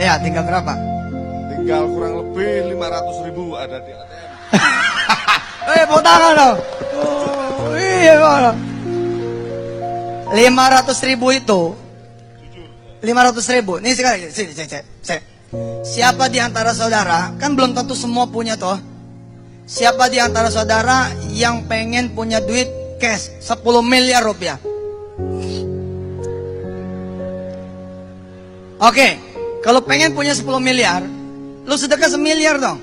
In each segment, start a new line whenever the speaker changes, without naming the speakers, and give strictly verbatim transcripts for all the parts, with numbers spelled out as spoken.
Ya, tinggal berapa?
Tinggal kurang lebih lima ratus ribu ada di A T M.
Eh, bawa tangan dong. Oh, iya, mana? lima ratus ribu itu lima ratus ribu. Nih sekali, sini, cek, cek, cek. Siapa di antara saudara, kan belum tentu semua punya toh. Siapa di antara saudara yang pengen punya duit cash sepuluh miliar rupiah? Oke, kalau pengen punya sepuluh miliar, lu sedekah semiliar dong.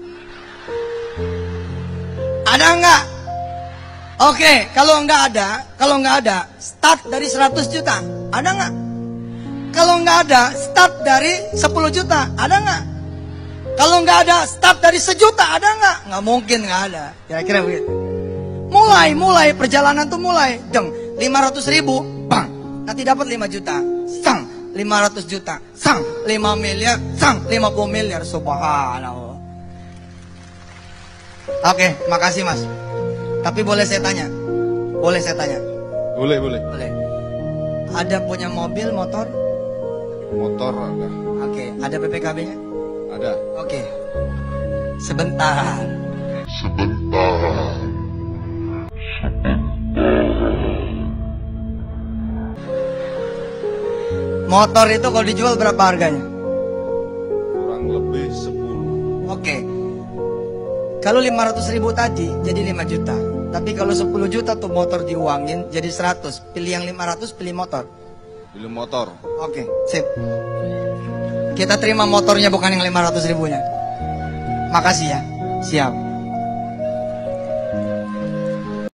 Ada enggak? Oke, kalau enggak ada, kalau enggak ada, start dari seratus juta. Ada enggak? Kalau enggak ada, start dari sepuluh juta. Ada enggak? Kalau enggak ada, start dari sejuta. Ada enggak? Enggak mungkin enggak ada. Kira-kira begitu. Mulai, mulai perjalanan tuh mulai. Deng, lima ratus ribu, bang. Nanti dapat lima juta. Sang, lima ratus juta. Sang, lima miliar. Sang, lima puluh miliar. Subhanallah. Oke, makasih mas. Tapi boleh saya tanya? Boleh saya tanya?
Boleh, boleh.
Boleh. Ada punya mobil, motor?
Motor ada.
Oke, ada B P K B-nya?
Ada.
Oke. Sebentar.
Sebentar.
Motor itu kalau dijual berapa harganya?
Kurang lebih sepuluh.
Oke. Kalau lima ratus ribu tadi jadi lima juta. Tapi kalau sepuluh juta tuh motor diuangin jadi seratus. Pilih yang lima ratus, pilih motor.
Pilih motor.
Oke, sip. Kita terima motornya bukan yang lima ratus ribunya. Makasih ya. Siap.